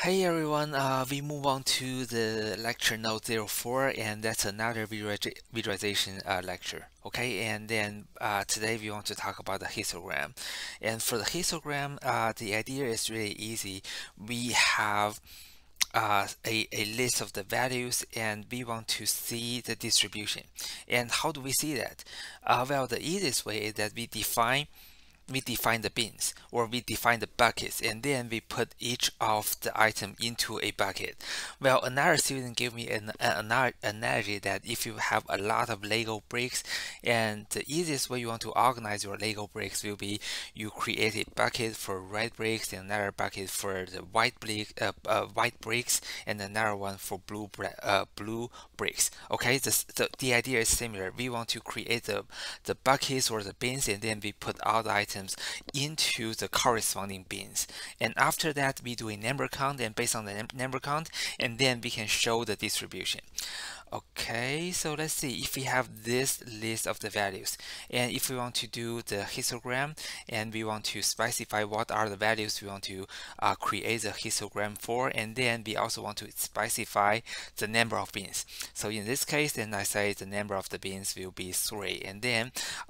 Hey everyone, we move on to the lecture note 04, and that's another visualization lecture. Okay, and then today we want to talk about the histogram. And for the histogram, the idea is really easy. We have a list of the values and we want to see the distribution. And how do we see that? Well, the easiest way is that we define the bins or we define the buckets, and then we put each of the item into a bucket. Well, another student gave me an analogy that if you have a lot of Lego bricks, and the easiest way you want to organize your Lego bricks will be you create a bucket for red bricks and another bucket for the white bricks and another one for blue bricks. Okay, the idea is similar. We want to create the buckets or the bins, and then we put all the items into the corresponding bins. And after that, we do a number count, and based on the number count, and then we can show the distribution. Okay, so let's see if we have this list of the values, and if we want to do the histogram and we want to specify what are the values we want to create the histogram for, and then we also want to specify the number of bins. So in this case, then I say the number of the bins will be 3, and then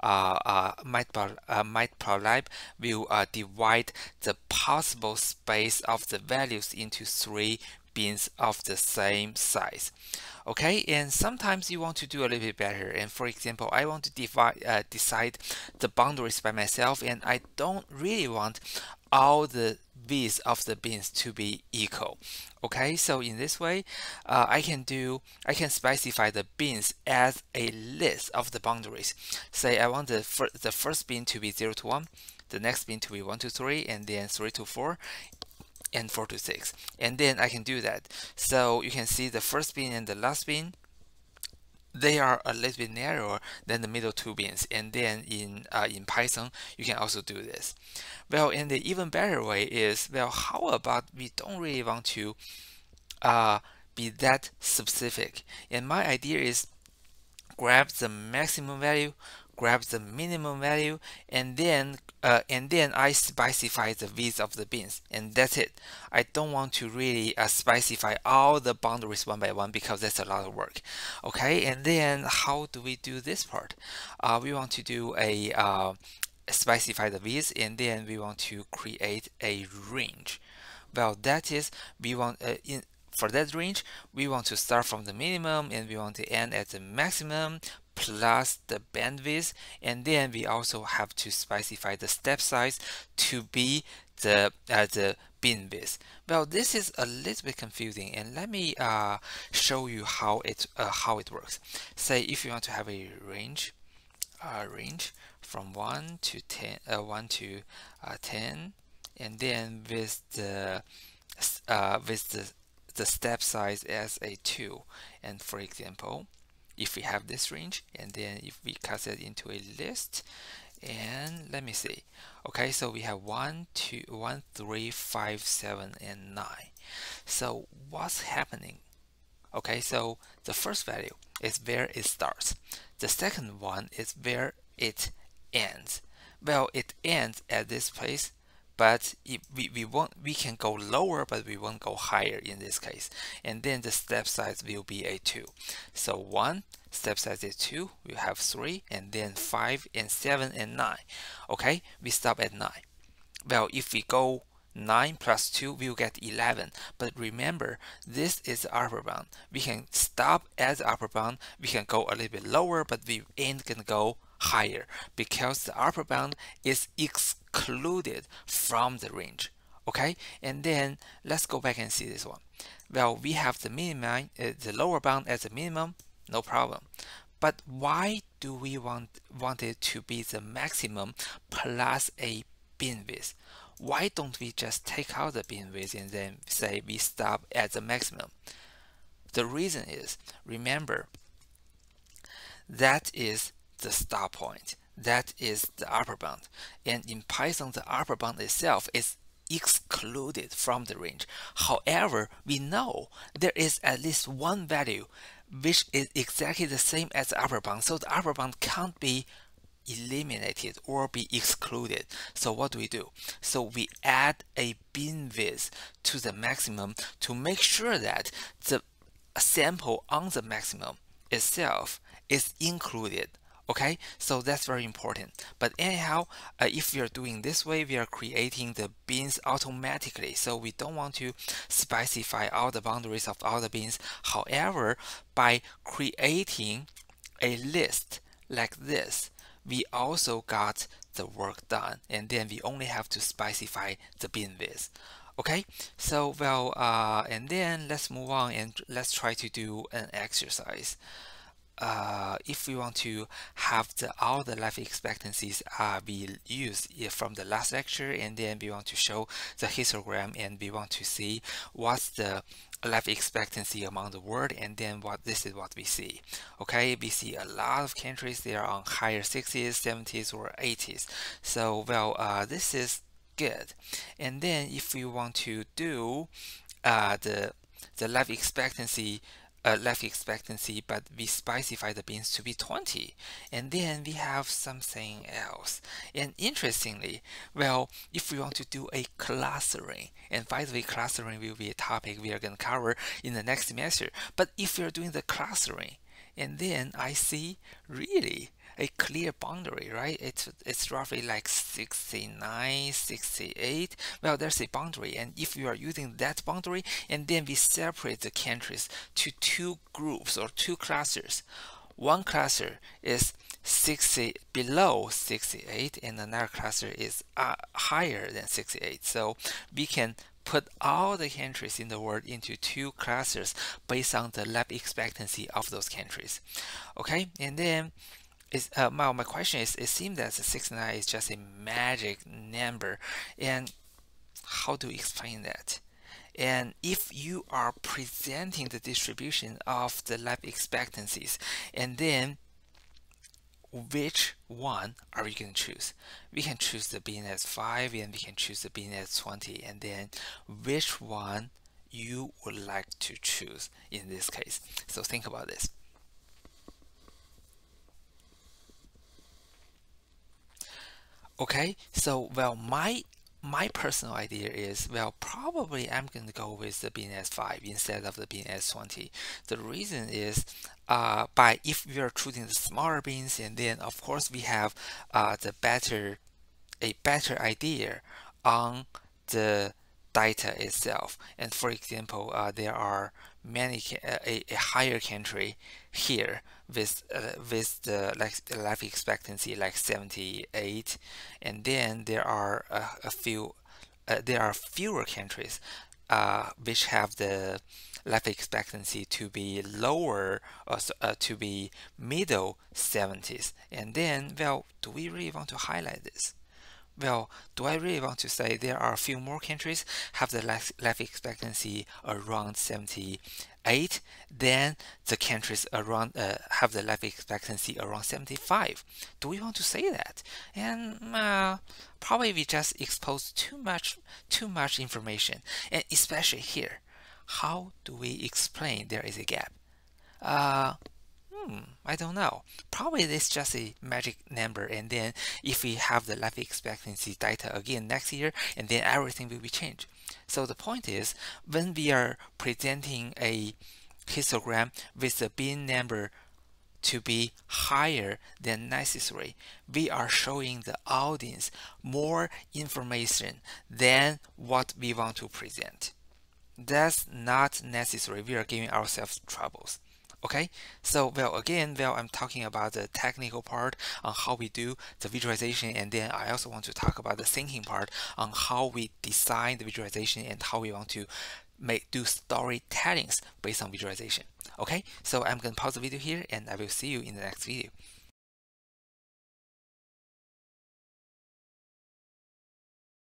Matplotlib will divide the possible space of the values into 3 bins of the same size. Okay, and sometimes you want to do a little bit better, and for example, I want to decide the boundaries by myself, and I don't really want all the widths of the bins to be equal. Okay, so in this way, I can specify the bins as a list of the boundaries. Say I want the first bin to be 0 to 1, the next bin to be 1 to 3, and then 3 to 4, and 4 to 6, and then I can do that. So you can see the first bin and the last bin, they are a little bit narrower than the middle two bins, and then in Python you can also do this. Well, and the even better way is, well, how about we don't really want to be that specific, and my idea is grab the maximum value, grab the minimum value, and then I specify the width of the bins, and that's it. I don't want to really specify all the boundaries one by one because that's a lot of work. Okay, and then how do we do this part? We want to do a specify the width, and then we want to create a range. Well, that is, we want for that range, we want to start from the minimum and we want to end at the maximum plus the bandwidth, and then we also have to specify the step size to be the bin width. Well, this is a little bit confusing, and let me show you how it works. Say if you want to have a range from 1 to 10, 10, and then with the step size as a 2, and for example, if we have this range, and then if we cut it into a list, and let me see. Okay, so we have 1, 2, 1, 3, 5, 7, and 9. So what's happening? Okay, so the first value is where it starts. The second one is where it ends. Well, it ends at this place, but we can go lower, but we won't go higher in this case. And then the step size will be a 2. So 1, step size is 2, we have 3, and then 5 and 7 and 9. Okay, we stop at 9. Well, if we go 9 plus 2, we'll get 11. But remember, this is the upper bound. We can stop at the upper bound. We can go a little bit lower, but we ain't gonna go higher because the upper bound is excluded from the range. Okay, and then let's go back and see this one. Well, we have the minimum, the lower bound as a minimum, no problem. But why do we want it to be the maximum plus a bin width? Why don't we just take out the bin width and then say we stop at the maximum? The reason is, remember, that is the stop point. That is the upper bound. And in Python, the upper bound itself is excluded from the range. However, we know there is at least one value which is exactly the same as the upper bound. So the upper bound can't be eliminated or be excluded. So what do? So we add a bin width to the maximum to make sure that the sample on the maximum itself is included. Okay, so that's very important. But anyhow, if we are doing this way, we are creating the bins automatically. So we don't want to specify all the boundaries of all the bins. However, by creating a list like this, we also got the work done, and then we only have to specify the bin width. Okay, so and then let's move on and let's try to do an exercise. If we want to have all the life expectancies be used from the last lecture, and then we want to show the histogram, and we want to see what's the life expectancy among the world, and then this is what we see. Okay, we see a lot of countries, they are on higher 60s, 70s, or 80s. So this is good. And then if we want to do the life expectancy, but we specify the bins to be 20, and then we have something else. And interestingly, if we want to do a clustering, and by the way, clustering will be a topic we are going to cover in the next semester, but if we are doing the clustering, and then I see really a clear boundary, right? It's roughly like 69, 68. There's a boundary, and if you are using that boundary, and then we separate the countries to two groups or two clusters. One cluster is 60 below 68, and another cluster is higher than 68. So we can put all the countries in the world into two clusters based on the life expectancy of those countries. Okay, and then my question is, it seems that the 69 is just a magic number, and how do we explain that? And if you are presenting the distribution of the life expectancies, and then which one are we going to choose? We can choose the bin as 5, and we can choose the bin as 20, and then which one you would like to choose in this case. So think about this. Okay, so my personal idea is, probably I'm going to go with the bin as 5 instead of the bin as 20. The reason is, if we are choosing the smaller bins, and then of course we have a better idea on the data itself. And for example, there are many a higher country here with the life expectancy like 78, and then there are fewer countries which have the life expectancy to be lower, or to be middle 70s. And then, do we really want to highlight this? Do I really want to say there are a few more countries have the life expectancy around 78 than the countries around have the life expectancy around 75? Do we want to say that? And probably we just expose too much information, and especially here, how do we explain there is a gap? I don't know. Probably it's just a magic number, and then if we have the life expectancy data again next year, and then everything will be changed. So the point is, when we are presenting a histogram with the bin number to be higher than necessary, we are showing the audience more information than what we want to present. That's not necessary. We are giving ourselves troubles. Okay, so again, I'm talking about the technical part on how we do the visualization, and then I also want to talk about the thinking part on how we design the visualization and how we want to do storytellings based on visualization. Okay, so I'm going to pause the video here, and I will see you in the next video.